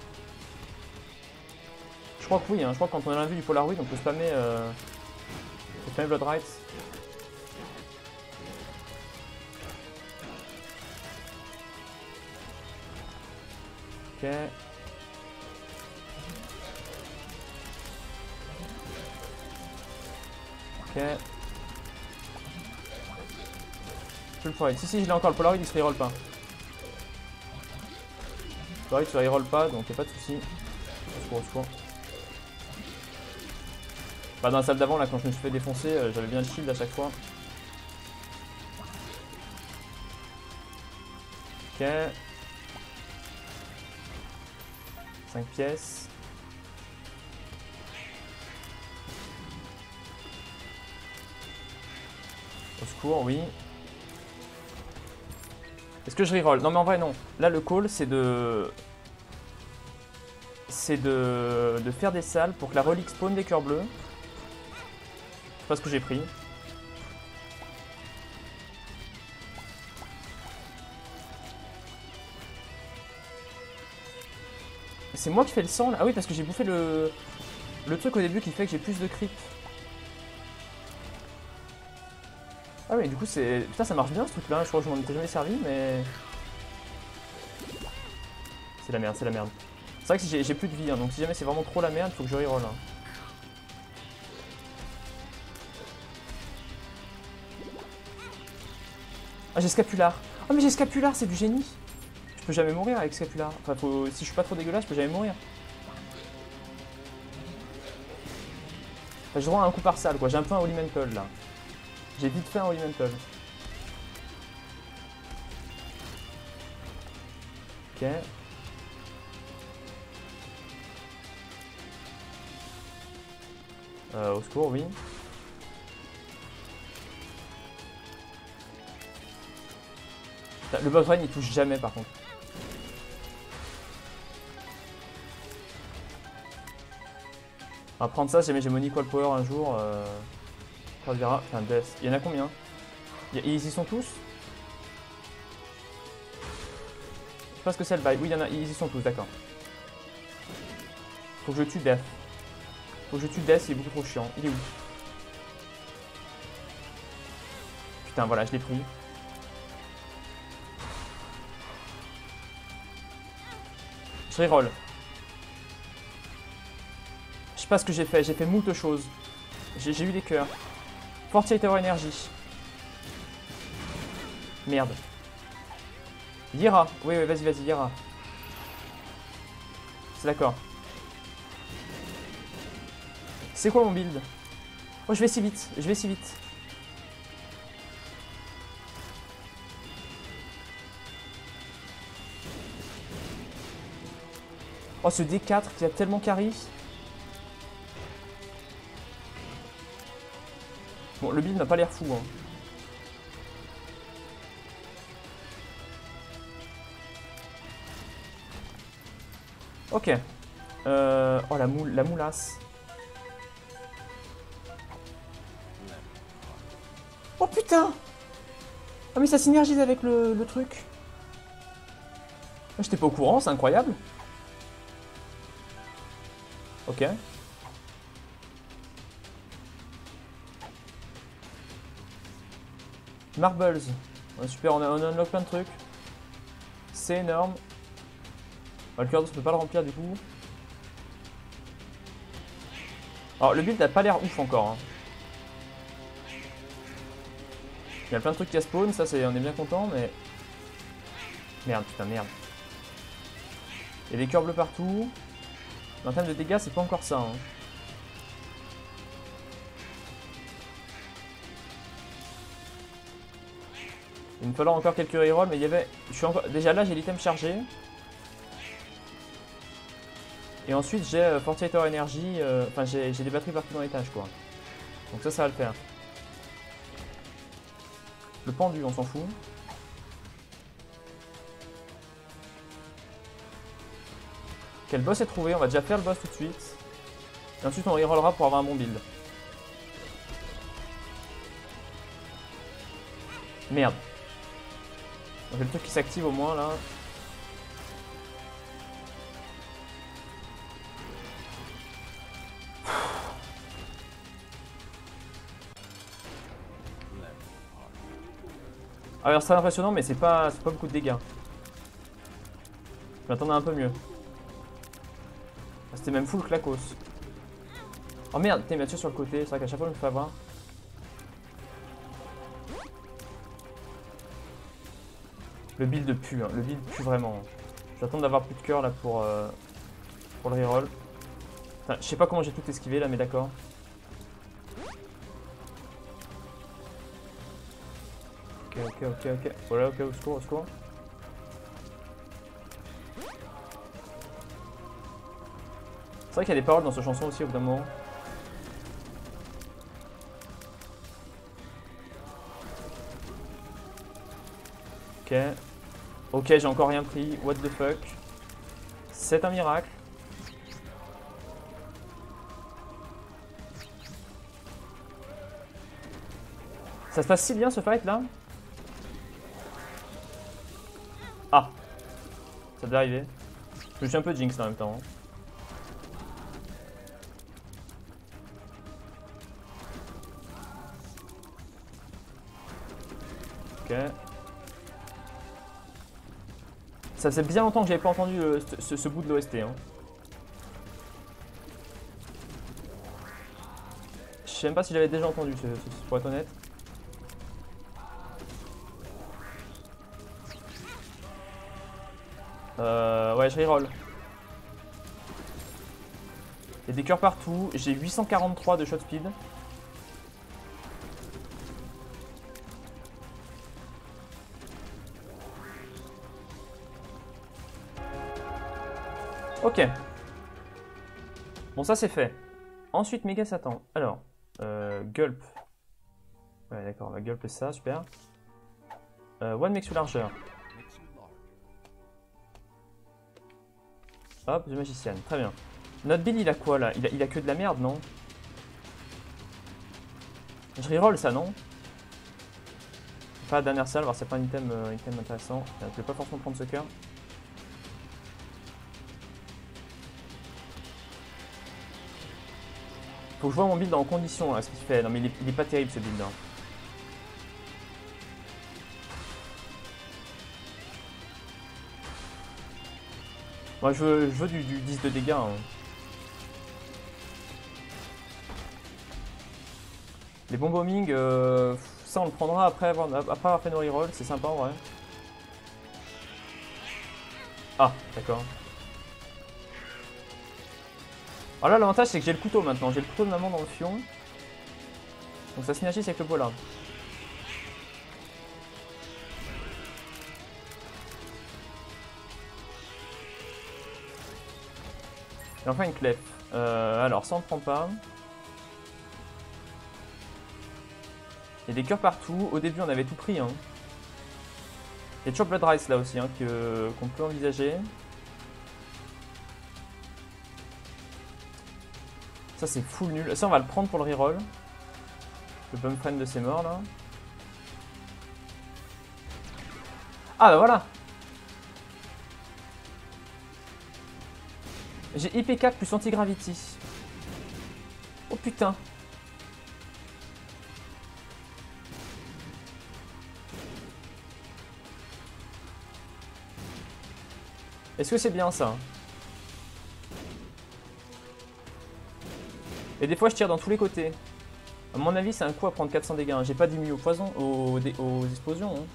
S1: Je crois que oui, hein. Je crois que quand on a l'invue du Polaroid, on peut spammer, euh... on peut spammer Bloodright. Ok. Ok. Je peux le Polaroid. Si, si, je l'ai encore. Le Polaroid, il se reroll pas. Le Polaroid, il se reroll pas, donc y'a pas de soucis. Au secours, au secours. Bah, dans la salle d'avant, là, quand je me suis fait défoncer, euh, j'avais bien le shield à chaque fois. Ok. cinq pièces. Au secours, oui. Est-ce que je reroll? Non mais en vrai non. Là le call c'est de... C'est de... de faire des salles pour que la relique spawn des cœurs bleus. Je sais pas ce que j'ai pris. C'est moi qui fais le sang là? Ah oui parce que j'ai bouffé le... Le truc au début qui fait que j'ai plus de creep. Ah oui, du coup c'est... Putain ça marche bien ce truc là, je crois que je m'en étais jamais servi mais... C'est la merde, c'est la merde. C'est vrai que j'ai plus de vie, hein, donc si jamais c'est vraiment trop la merde, faut que je reroll. Hein. Ah j'ai Scapular. Oh mais j'ai Scapular, c'est du génie. Je peux jamais mourir avec Scapular. Enfin faut... si je suis pas trop dégueulasse, je peux jamais mourir. Enfin, j'ai droit à un coup par salle quoi, j'ai un peu un Holy Mantle là. J'ai vite fait un Holy Mantle. Ok. Euh, au secours, oui. Le boss rain il touche jamais par contre. On va prendre ça si jamais j'ai mon equal power un jour. Euh... On verra. Enfin, Death. Il y en a combien? Ils y sont tous? Je sais pas ce que c'est le bail. Oui, il y en a. Ils y sont tous, d'accord. Faut que je tue Death. Faut que je tue Death, il est beaucoup trop chiant. Il est où? Putain, voilà, je l'ai pris. Je reroll. Je sais pas ce que j'ai fait, j'ai fait moult choses. J'ai eu des cœurs. Fortier Tower Energy. Merde. Yera. Oui, oui, vas-y, vas-y, Yera. C'est d'accord. C'est quoi mon build? Oh, je vais si vite, je vais si vite. Oh, ce D quatre qui a tellement carry. Bon, le build n'a pas l'air fou, hein. Ok. Euh... Oh, la moule, la moulasse. Oh putain! Ah mais ça synergise avec le, le truc. J'étais pas au courant, c'est incroyable. Ok. Marbles. Ouais, super, on, a, on unlock plein de trucs. C'est énorme. Bah, le cœur d'os, on peut pas le remplir du coup. Alors le build n'a pas l'air ouf encore. Hein. Il y a plein de trucs qui a spawn, ça c'est, on est bien content, mais... Merde, putain, merde. Il y a des cœurs bleus partout. En termes de dégâts, c'est pas encore ça. Hein. Il va me falloir encore quelques rerolls, mais il y avait... Je suis encore... Déjà là, j'ai l'item chargé. Et ensuite, j'ai euh, Fortiator Energy. Euh... Enfin, j'ai des batteries partout dans l'étage, quoi. Donc ça, ça va le faire. Le pendu, on s'en fout. Quel boss est trouvé? On va déjà faire le boss tout de suite. Et ensuite, on rerollera pour avoir un bon build. Merde. Donc, le truc qui s'active au moins là. Alors c'est impressionnant mais c'est pas, pas beaucoup de dégâts. Je m'attendais un peu mieux. C'était même full clacos. Oh merde, t'es Mathieu sur le côté, c'est vrai qu'à chaque fois je me fais avoir. Le build pue, hein. Le build pue vraiment. J'attends d'avoir plus de cœur là pour, euh, pour le reroll. Enfin, je sais pas comment j'ai tout esquivé là mais d'accord. Ok, ok, ok, ok. Voilà, ok, au secours, au secours. C'est vrai qu'il y a des paroles dans cette chanson aussi au bout d'un moment. Ok. Ok, j'ai encore rien pris. What the fuck. C'est un miracle. Ça se passe si bien ce fight là. Ah. Ça devait arriver. Je me suis un peu jinx en même temps. Ok. Ça faisait bien longtemps que j'avais pas entendu le, ce, ce bout de l'O S T. Hein. Je sais même pas si j'avais déjà entendu, ce, ce, pour être honnête. Euh, ouais, je reroll. Il y a des cœurs partout. J'ai huit cent quarante-trois de shot speed. Ok. Bon, ça c'est fait. Ensuite, méga Satan. Alors, euh, Gulp. Ouais, d'accord, on va Gulp ça, super. Euh, one mix sous largeur. Hop, The Magician, très bien. Notre build, il a quoi là il a, il a que de la merde, non? Je reroll ça, non? Pas la dernière salle, voir si c'est pas un item, euh, item intéressant. Je vais pas forcément prendre ce cœur. Faut que je vois mon build en condition, là, ce qu'il fait. Non, mais il est, il est pas terrible ce build. Hein. Moi, je veux, je veux du, du dix de dégâts. Hein. Les bons bombing, euh, ça on le prendra après avoir, après avoir fait nos rerolls, c'est sympa en vrai. Ah, d'accord. Alors là, l'avantage c'est que j'ai le couteau maintenant, j'ai le couteau de maman dans le fion. Donc ça synergise avec le polar. Et enfin une clef. Euh, alors ça on ne prend pas. Il y a des cœurs partout. Au début on avait tout pris. Hein. Il y a toujours Blood Rice là aussi hein, que, qu'on peut envisager. Ça c'est full nul. Ça on va le prendre pour le reroll. Le bum friend de ses morts là. Ah bah voilà. J'ai I P quatre plus anti-gravity. Oh putain. Est-ce que c'est bien ça? Et des fois je tire dans tous les côtés. À mon avis c'est un coup à prendre quatre cents dégâts. Hein. J'ai pas diminué au poison, aux, aux explosions. Hein.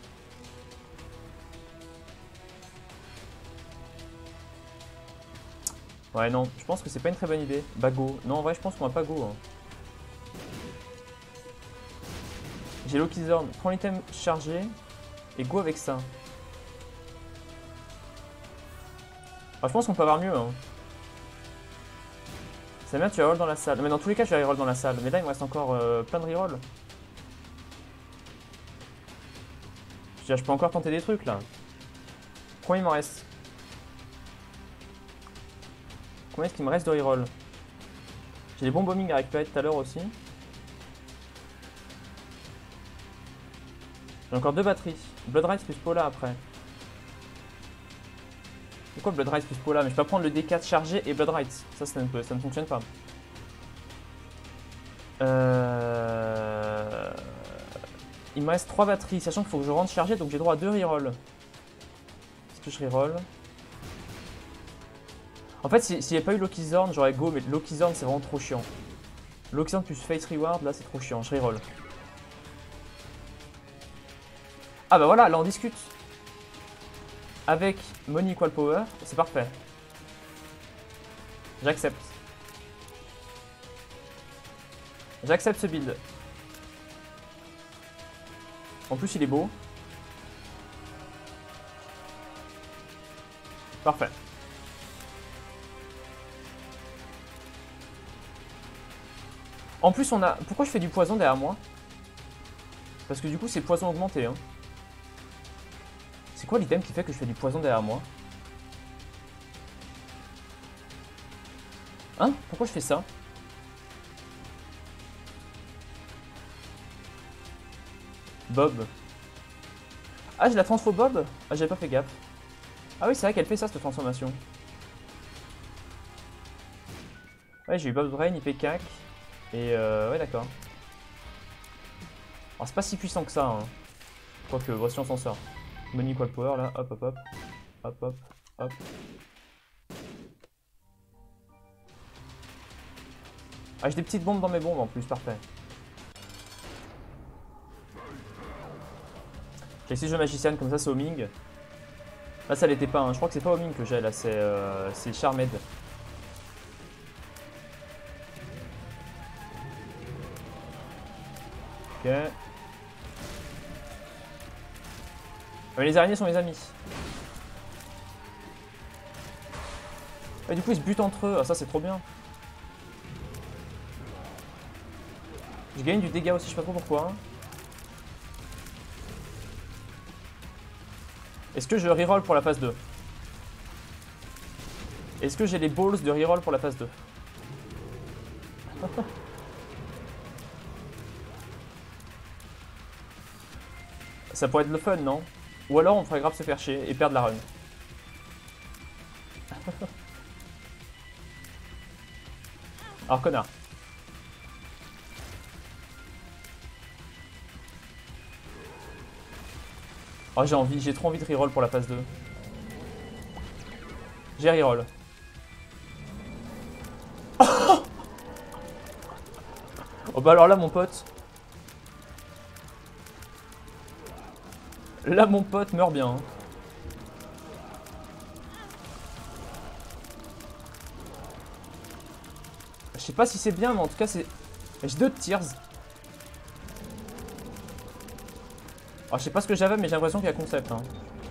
S1: Ouais non, je pense que c'est pas une très bonne idée. Bah go. Non en vrai je pense qu'on va pas go. Hein. J'ai Lokizorn, prends l'item chargé et go avec ça. Alors, je pense qu'on peut avoir mieux. Hein. C'est bien, tu vas roll dans la salle. Mais dans tous les cas, je vais reroll dans la salle. Mais là, il me reste encore euh, plein de reroll. Je veux dire, je peux encore tenter des trucs là. Combien il m'en reste? Combien est-ce qu'il me reste de reroll? J'ai des bons bombings à récupérer tout à l'heure aussi. J'ai encore deux batteries. Blood Rise plus Pola après. C'est quoi Blood Rise plus Pola? Mais je peux pas prendre le D quatre chargé et Blood Rise. Ça, ça ne, ça ne fonctionne pas. Euh... Il me reste trois batteries, sachant qu'il faut que je rentre chargé, donc j'ai droit à deux rerolls. Est-ce que je reroll? En fait, s'il n'y avait pas eu Lokizorn, j'aurais go, mais Lokizorn c'est vraiment trop chiant. Lokizorn plus Face Reward, là c'est trop chiant, je reroll. Ah bah voilà, là on discute. Avec Money Equal Power, c'est parfait. J'accepte. J'accepte ce build. En plus il est beau. Parfait. En plus on a... Pourquoi je fais du poison derrière moi? Parce que du coup c'est poison augmenté. Hein. C'est quoi l'item qui fait que je fais du poison derrière moi? Hein? Pourquoi je fais ça? Bob. Ah, j'ai la transfo Bob? Ah, j'avais pas fait gaffe. Ah oui, c'est vrai qu'elle fait ça, cette transformation. Ouais, j'ai eu Bob's Brain, il fait cac. Et euh, ouais, d'accord. Alors, c'est pas si puissant que ça. Hein. Quoique, voici on s'en sort. Money Equal Power, là. Hop, hop, hop. Hop, hop, hop. Ah, j'ai des petites bombes dans mes bombes en plus, parfait. J'ai essayé de jouer magicienne, comme ça c'est Homing. Là ça l'était pas, hein. Je crois que c'est pas Homing que j'ai là, c'est euh, Charmed. Ok. Mais les araignées sont mes amis. Et du coup ils se butent entre eux, ah ça c'est trop bien. Je gagne du dégât aussi, je sais pas trop pourquoi. Est-ce que je reroll pour la phase deux? Est-ce que j'ai les balls de reroll pour la phase deux? Ça pourrait être le fun, non? Ou alors on ferait grave se faire chier et perdre la run. Alors connard. Oh j'ai envie, j'ai trop envie de reroll pour la phase deux. J'ai reroll. Oh bah alors là mon pote. Là mon pote meurt bien. Hein. Je sais pas si c'est bien mais en tout cas c'est... J'ai deux tiers. Alors je sais pas ce que j'avais mais j'ai l'impression qu'il y a concept. Hein.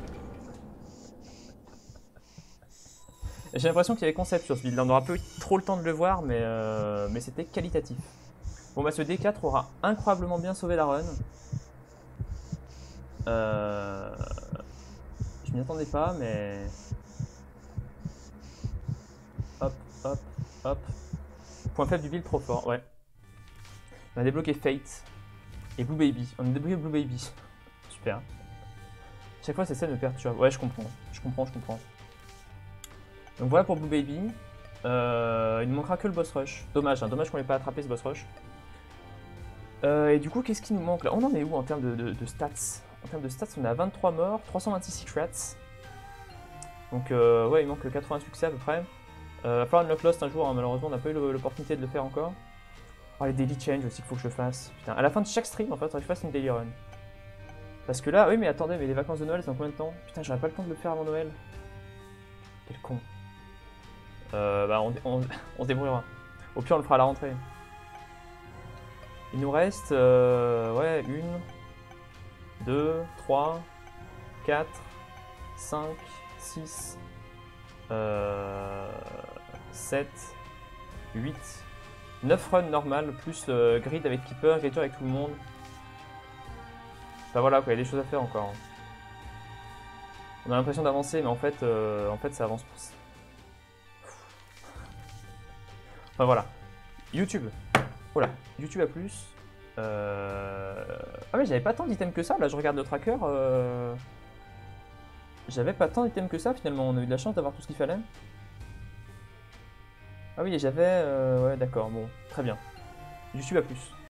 S1: J'ai l'impression qu'il y avait concept sur ce build. On n'aura pas eu trop le temps de le voir mais, euh, mais c'était qualitatif. Bon bah ce D quatre aura incroyablement bien sauvé la run. Euh... Je m'y attendais pas mais... Hop, hop, hop. Point faible du build trop fort, ouais. On a débloqué Fate et Blue Baby. On a débloqué Blue Baby. Super. Chaque fois, ces scènes me perturbent. Ouais, je comprends. Je comprends, je comprends. Donc voilà pour Blue Baby. Euh, il ne manquera que le boss rush. Dommage, hein, dommage qu'on n'ait pas attrapé ce boss rush. Euh, et du coup, qu'est-ce qui nous manque là? On en est où en termes de, de, de stats? En termes de stats, on est à vingt-trois morts, trois cent vingt-six secrets. Donc euh, ouais, il manque quatre-vingts succès à peu près. Euh, va falloir unlock Lost un jour, hein. Malheureusement on n'a pas eu l'opportunité de le faire encore. Oh, les daily change aussi qu'il faut que je fasse. Putain, à la fin de chaque stream en fait, il faudrait que je fasse une daily run. Parce que là, oui mais attendez, mais les vacances de Noël c'est dans combien de temps? Putain, j'aurais pas le temps de le faire avant Noël. Quel con. Euh, bah on, on, on se débrouillera. Au pire on le fera à la rentrée. Il nous reste, euh, ouais, une, deux, trois, quatre, cinq, six, euh, sept, huit, neuf runs normales, plus euh, grid avec Keeper, grid avec tout le monde. Enfin voilà quoi, il y a des choses à faire encore. On a l'impression d'avancer, mais en fait, euh, en fait ça avance pas. Enfin voilà. YouTube. Voilà, YouTube à plus. Euh... Ah mais j'avais pas tant d'items que ça, là je regarde le tracker. Euh... J'avais pas tant d'items que ça finalement, on a eu de la chance d'avoir tout ce qu'il fallait. Ah oui, j'avais... Euh... Ouais d'accord, bon, très bien. YouTube à plus.